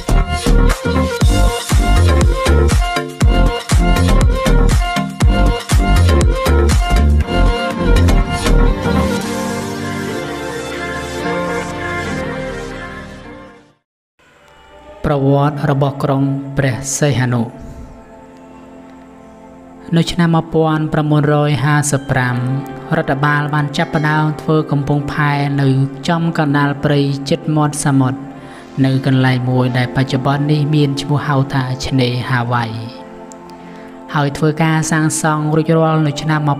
ប្រវត្តិរបស់ក្រុងព្រះសីហនុនៅឆ្នាំ 1955 រដ្ឋបាលបានចាប់ផ្ដើមធ្វើកំពង់ផែនៅចំកណ្ដាលព្រៃជិតមាត់សមុទ្រនៅកន្លែងមួយដែលបច្ចុប្បន្ននេះមានឈ្មោះហៅថាឆ្នេរហាវ៉ៃហើយធ្វើការសាងសង់រួចរាល់នៅឆ្នាំ 1960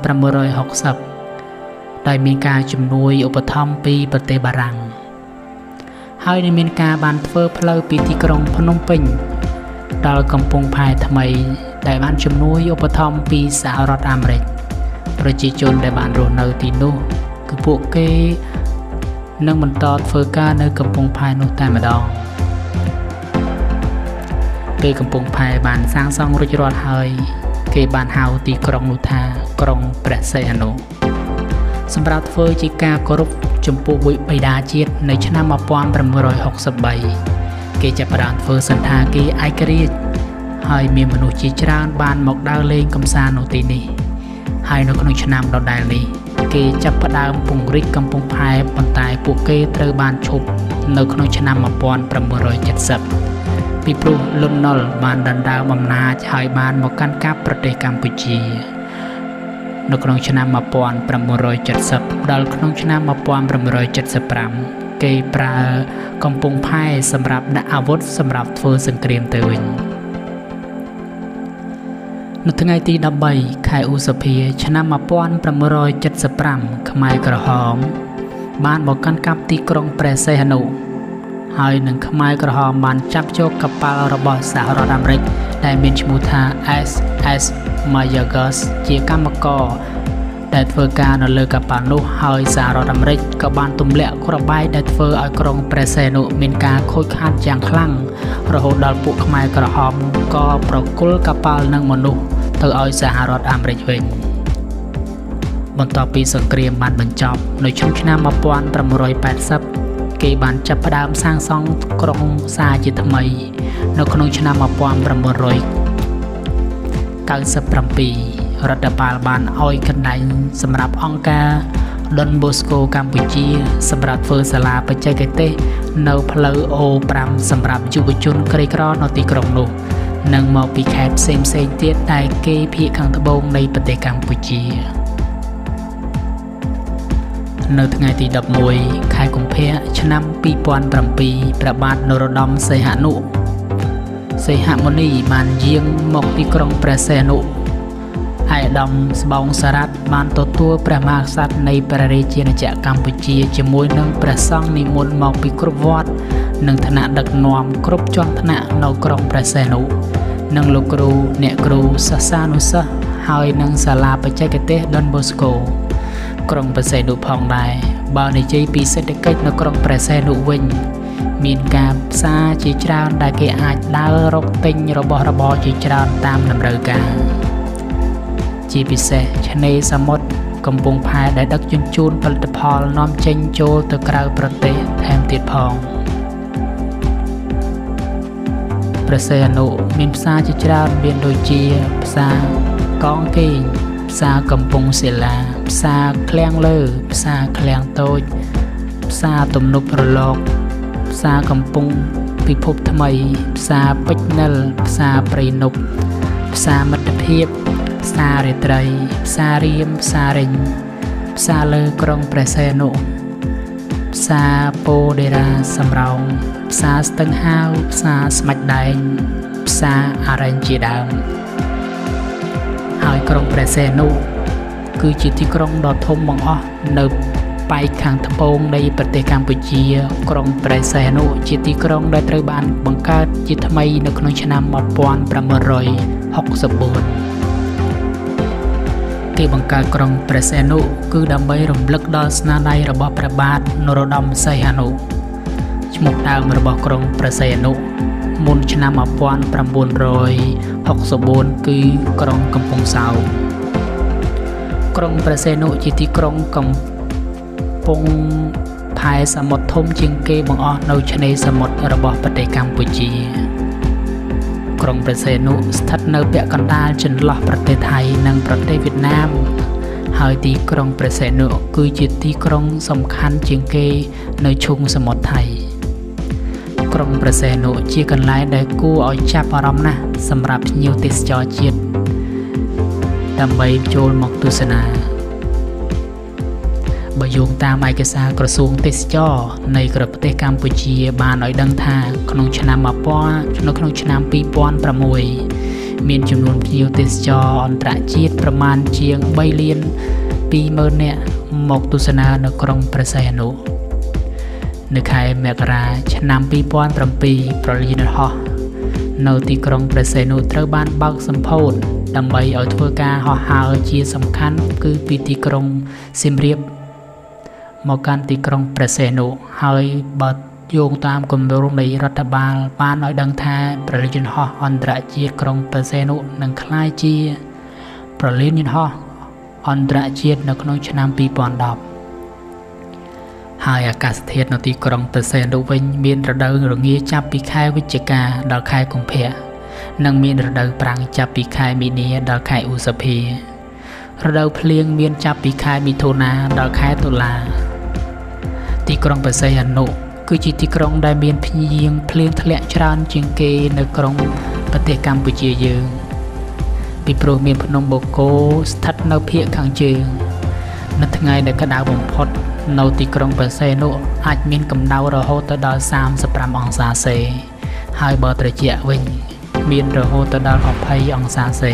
ដោយមានការជំនួយឧបត្ថម្ភពីប្រទេសបារាំងហើយនឹងមានការបានធ្វើផ្លូវពីទីក្រុងភ្នំពេញដល់កំពង់ផែថ្មីដែលបានជំនួយឧបត្ថម្ភពីសហរដ្ឋអាមេរិកប្រជាជនដែលបានរស់នៅទីនោះគឺពួកគេនឹងបន្តធ្វើការនៅកំពង់ផែនោះតែម្ដងពេលកំពង់ផែបានសាងសង់រួចរាល់ហើយគេបានហៅទីក្រុងនោះថាក្រុងព្រះសីហនុសម្រាប់ធ្វើជាការគោរពចំពោះបិតាជាតិនៅឆ្នាំ 1963 គេចាប់ផ្ដើមធ្វើសន្តាគារឯករាជ្យហើយមានមនុស្សជាច្រើនបានមកដើរលេងកម្សាន្តនៅទីនេះហើយនៅក្នុងឆ្នាំដដែលនេះគេចាប់ផ្ដើមពង្រីកកំពង់ផែប៉ុន្តែពួកគេត្រូវបានឈប់នៅក្នុងឆ្នាំ 1970 ពីព្រោះលន់នល់បានដណ្ដើមអំណាចហើយបានមកកាន់កាប់ប្រទេសកម្ពុជានៅក្នុងឆ្នាំ 1970 ដល់ក្នុងឆ្នាំ 1975 គេប្រើកំពង់ផែសម្រាប់ដាក់អាវុធសម្រាប់ធ្វើសង្គ្រាមទៅវិញនៅថ្ងៃទី 13 ខែឧសភា ឆ្នាំ 1975 ខ្មែរក្រហមបានមកកាន់កាប់ទីក្រុងព្រះសីហនុហើយនឹងខ្មែរក្រហមបានចាប់យកកប៉ាល់របស់សហរដ្ឋអាមេរិកដែលមានឈ្មោះថា SS Mayagus ជាកម្មករដែលធ្វើការនៅលើកប៉ាល់នោះហើយសហរដ្ឋអាមេរិកក៏បានទម្លាក់គ្រាប់បែកដែលធ្វើឲ្យក្រុងព្រះសីហនុមានការខូចខាតយ៉ាងខ្លាំងរហូតដល់ពួកខ្មែរក្រហមក៏ប្រគល់កប៉ាល់និងមនុស្សទៅឲ្យសហរដ្ឋអាមេរិកវិញបន្ទាប់ពីសង្គ្រាមបានបញ្ចប់នៅឆ្នាំ 1980 គេបានចាប់ផ្ដើមសាងសង់ក្រុងសារជាថ្មីនៅក្នុងឆ្នាំ 1997 រដ្ឋបាលបានឲ្យកន្លែងសម្រាប់អង្គការ Don Bosco កម្ពុជាសម្រាប់ធ្វើសាលាបច្ចេកទេសនៅផ្លូវ O5 សម្រាប់យុវជនក្រីក្រនៅទីក្រុងនោះនិងមកពីខេត្តផ្សេងៗទៀតដែលគេភាគខាងត្បូងនៃប្រទេសកម្ពុជានៅថ្ងៃទី 11 ខែកុម្ភៈឆ្នាំ 2007 ព្រះបាទនរោត្តមសីហនុបានយាងមកទីក្រុងព្រះសីហនុឯកឧត្តមស្បោងសារ៉ាត់បានទទួលព្រះមហាក្សត្រនៃព្រះរាជាណាចក្រកម្ពុជាជាមួយនឹងព្រះសង្ឃនិមន្តមកពីគ្រប់វត្តនិងឋានៈដឹកនាំគ្រប់ជាន់ថ្នាក់នៅក្រុងព្រះសីហនុនិងលោកគ្រូអ្នកគ្រូសាសានុសិស្សហើយនិងសាលាបច្ចេកទេស Don Bosco ក្រុងព្រះសីហនុផងដែរបើនិយាយពីសេដ្ឋកិច្ចនៅក្រុងព្រះសីហនុវិញមានការផ្សារជាច្រើនដែលគេអាចដើររកទិញរបស់របរជាច្រើនតាមតម្រូវការជាពិសេសឆ្នេរសមុទ្រកំពង់ផែដែលដឹកជញ្ជូនផលិតផលនាំចេញចូលទៅក្រៅប្រទេសថែមទៀតផងព្រះសីហនុមានផ្សារជាច្រើនមានដូចជាផ្សារកងកេងផ្សារកំពង់សិលាផ្សារឃ្លាំងលើផ្សារឃ្លាំងតូចផ្សារទំនប់រលកផ្សារកំពង់ពិភពថ្មីផ្សារពេជ្រនិលផ្សារព្រៃនប់ផ្សារមិត្តភាពផ្សាររាត្រីផ្សាររៀមផ្សាររិញផ្សារលើក្រុងព្រះសីហនុផ្សារពោដេរ៉ាសំរោងផ្សារស្ទឹងហាវផ្សារស្មាច់ដែងផ្សារអារ៉ែងជាដើមហើយក្រុងព្រះសីហនុគឺជាទីក្រុងដ៏ធំបង្អស់នៅប៉ែកខាងត្បូងនៃប្រទេសកម្ពុជាក្រុងព្រះសីហនុជាទីក្រុងដែលត្រូវបានបង្កើតជាថ្មីនៅក្នុងឆ្នាំ 1964 គេបង្កើតក្រុងព្រះសីហនុគឺដើម្បីរំលឹកដល់ស្នាដៃរបស់ព្រះបាទនរោត្តមសីហនុឈ្មោះដើមរបស់ក្រុងព្រះសីហនុមុនឆ្នាំ 1964 គឺក្រុងកំពង់សោមក្រុងព្រះសីហនុជាទីក្រុងកំពង់ផខែសមុទ្រធំជាងគេបង្អស់នៅឆ្នេរសមុទ្ររបស់ប្រទេសកម្ពុជាក្រុងព្រះសីហនុស្ថិតនៅពាក់កណ្ដាលចន្លោះប្រទេសថៃនិងប្រទេសវៀតណាមហើយទីក្រុងព្រះសីហនុគឺជាទីក្រុងសំខាន់ជាងគេនៅឈូងសមុទ្រថៃក្រុងព្រះសីហនុជាកន្លែងដែលគួរឲ្យចាប់អារម្មណ៍ណាស់សម្រាប់ភ្ញៀវទេសចរជាតិដើម្បីចូលមកទស្សនាបើយោងតាមឯកសារក្រសួងទេសចរនៃប្រទេសកម្ពុជាបានឲ្យដឹងថាក្នុងឆ្នាំ2006មានចំនួនភ្ញៀវទេសចរអន្តរជាតិប្រមាណជាង3លាន20,000នាក់មកទស្សនានៅក្រុងព្រះសីហនុនៅខែមករាឆ្នាំ2007ប្រលានយន្តហោះនៅទីក្រុងព្រះសីហនុត្រូវបានបើកសម្ពោធដើម្បីឲ្យធ្វើការហោះហើរជាសំខាន់គឺពីទីក្រុងសៀមរាបមកកាន់ទីក្រុងព្រះសីហនុហើយបើយោងតាមគម្រោងនៃរដ្ឋបាលបានឲ្យដឹងថាប្រលានយន្តហោះអន្តរជាតិក្រុងព្រះសីហនុនឹងក្លាយជាប្រលានយន្តហោះអន្តរជាតិនៅក្នុងឆ្នាំ2010ហើយអាកាសធាតុនៅទីក្រុងព្រះសីហនុវិញមានរដូវរងាចាប់ពីខែវិច្ឆិកាដល់ខែកុម្ភៈនិងមានរដូវប្រាំងចាប់ពីខែមីនាដល់ខែឧសភា រដូវភ្លៀងមានចាប់ពីខែមិថុនាដល់ខែតុលាទីក្រុងព្រះសីហនុគឺជាទីក្រុងដែលមានភ្លៀងធ្លាក់ច្រើនជាងគេនៅក្នុងប្រទេសកម្ពុជាយើងពីព្រោះមានភ្នំបូកគោស្ថិតនៅភាគខាងជើងនៅថ្ងៃដែលក្តៅបំផុតនៅទីក្រុងព្រះសីហនុអាចមានកម្ដៅរហូតដល់35អង្សាសេហើយបើត្រជាក់វិញមានរហូតដល់20អង្សាសេ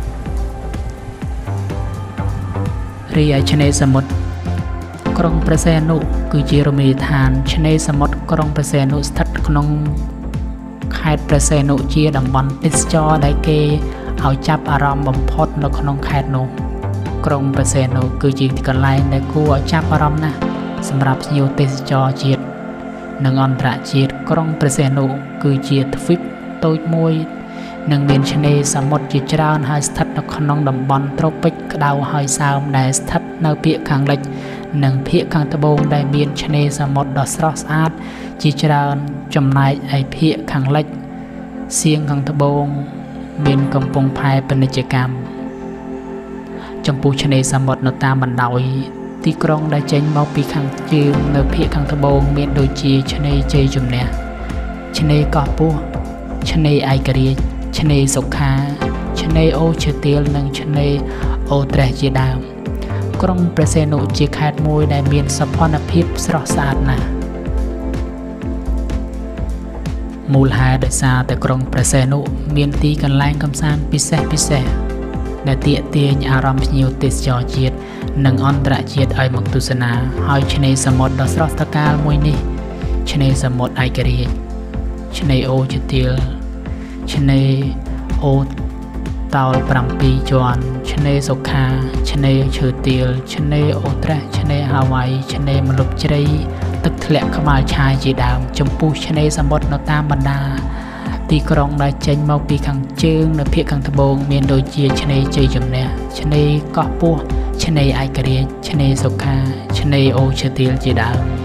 រីឯឆ្នេរសមុទ្រក្រុងព្រះសីហនុគឺជារមណីយដ្ឋានឆ្នេរសមុទ្រក្រុងព្រះសីហនុស្ថិតក្នុងខេត្តព្រះសីហនុជាតំបន់ទេសចរដែលគេឲ្យចាប់អារម្មណ៍បំផុតនៅក្នុងខេត្តនោះក្រុងព្រះសីហនុគឺជាទីកន្លែងដែលគួរឲ្យចាប់អារម្មណ៍ណាស់សម្រាប់ភ្ញៀវទេសចរជាតិនិងអន្តរជាតិក្រុងព្រះសីហនុគឺជាទ្វីបតូចមួយនិងមានឆ្នេរសមុទ្រជាច្រើនហើយស្ថិតនៅក្នុងតំបន់ត្រូពិចក្តៅហើយសើមដែលស្ថិតនៅភាគខាងលិចនិងភាគខាងត្បូងដែលមានឆ្នេរសមុទ្រដ៏ស្រស់ស្អាតជាច្រើនចំណែកឯភាគខាងលិចសៀងខាងត្បូងមានកំពង់ផែពាណិជ្ជកម្មចំពោះឆ្នេរសមុទ្រនៅតាមបណ្ដោយទីក្រុងដែលចេញមកពីខាងជើងនៅភាគខាងត្បូងមានដូចជាឆ្នេរជ័យជំនះឆ្នេរកោះពស់ឆ្នេរឯករាជ្យឆ្នេរសុខាឆ្នេរអូឈើទាលនិងឆ្នេរអូត្រេសជាដើមក្រុងព្រះសីហនុជាខេត្តមួយដែលមានសោភ័ណភាពស្រស់ស្អាតណាស់មូលហេតុដោយសារតែក្រុងព្រះសីហនុមានទីកន្លែងកម្សាន្តពិសេសដែលទាក់ទាញអារម្មណ៍ភ្ញៀវទេសចរជាតិនិងអន្តរជាតិឲ្យមកទស្សនាហើយឆ្នេរសមុទ្រដ៏ស្រស់ត្រកាលមួយនេះឆ្នេរសមុទ្រឯករាជ្យឆ្នេរអូឈើទាលឆ្នេរអូតោល7ជាន់ឆ្នេរសុខាឆ្នេរឈើទាលឆ្នេរអូត្រេសឆ្នេរហាវ៉ៃឆ្នេរម្លប់ជ្រៃទឹកធ្លាក់ក្បាលឆាយជាដើមចំពោះឆ្នេរសមុទ្រនៅតាមបណ្ដាទីក្រុងដែលចេញមកពីខាងជើងនៅភាគខាងត្បូងមានដូចជាឆ្នេរជ័យជំនះឆ្នេរកោះពស់ឆ្នេរឯករាជ្យឆ្នេរសុខាឆ្នេរអូឈើទាលជាដើម